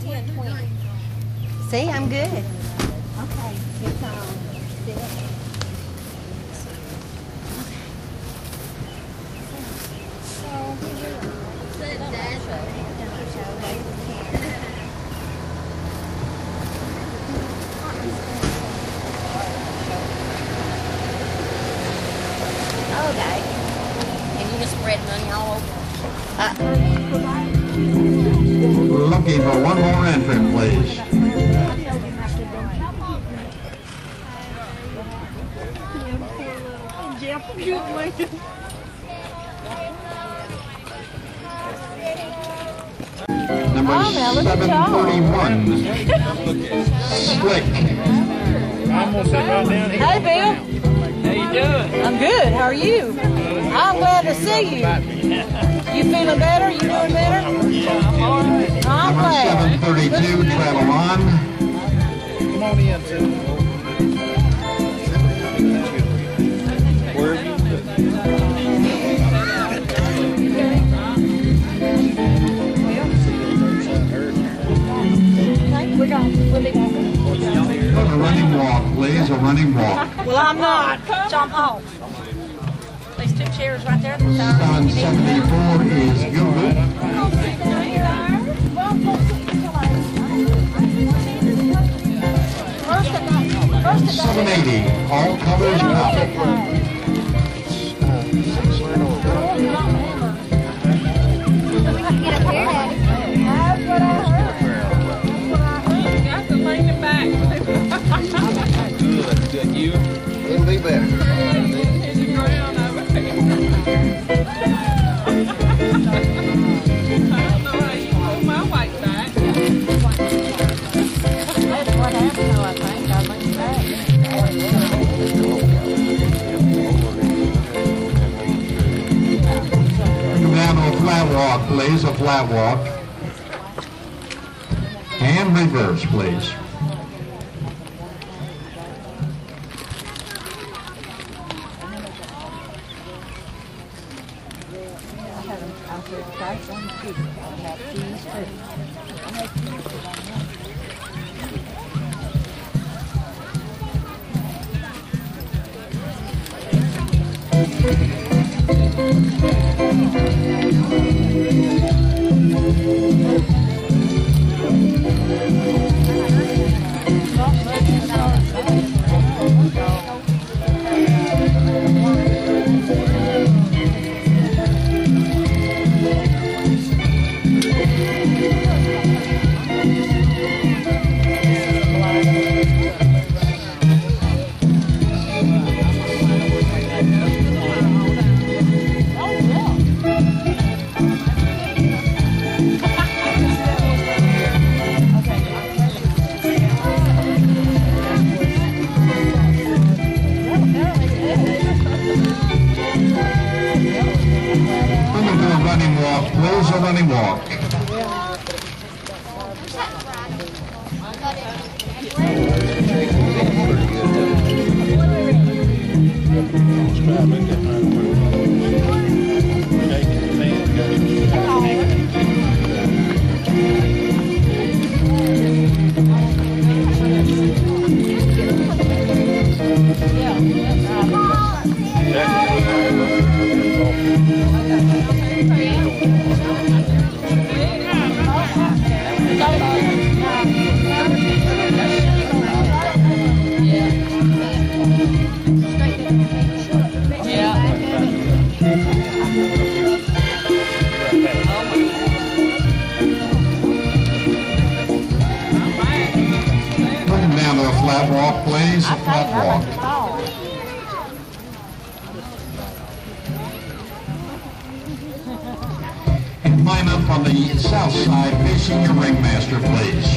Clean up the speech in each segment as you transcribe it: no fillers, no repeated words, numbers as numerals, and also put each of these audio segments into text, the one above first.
10, 20. See, I'm good. Okay, it's on. Okay. And you just spread money all over. Looking for one more entrant, please. Number 741, Slick. I'm gonna sit right down here. Hey, Bill. How you doing? I'm good. How are you? I'm glad to see you. You feeling better? You doing better? I'm all right. I'm Number glad. 732, Travel On. Come on in, Tim. Where have you We'll be back. A running walk, please, a running walk. Well, I'm not. Jump off. These two chairs right there. 774 is Google. 780, all colors covered. good? You? It'll be better. Come down to a flat walk, please, a flat walk. And reverse, please. Please, a running walk. Flat walk, please. A flat walk. And line up on the south side, facing your ringmaster, please.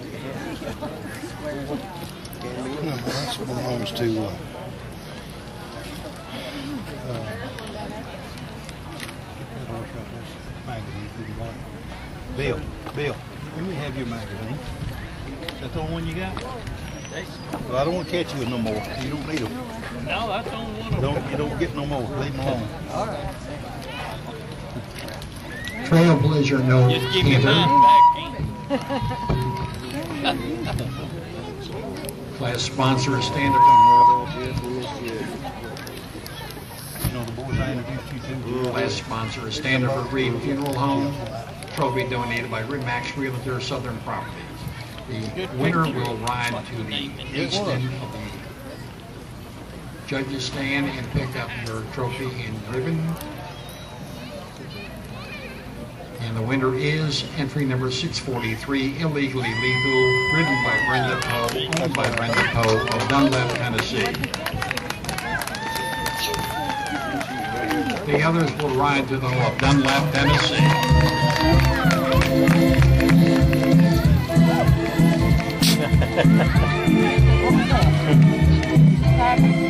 That belongs to Bill, let me have your magazine. Is that the only one you got? Well, I don't want to catch you with no more. You don't need them. No, that's the only one. You don't get no more. Leave them alone. All right. Trailblazer no Just give me hitter. mine back, Class sponsor is standard. You know, the boys I introduced you to. Class sponsor is Standard for Reed Funeral Home. Trophy donated by Remax Realtor Southern Properties. The winner will ride to the east end of the judges stand and pick up your trophy and ribbon. And the winner is entry number 643, Illegally Lethal, ridden by Brenda Poe, owned by Brenda Poe of Dunlap, Tennessee. The others will ride to the of Dunlap, Tennessee. Happy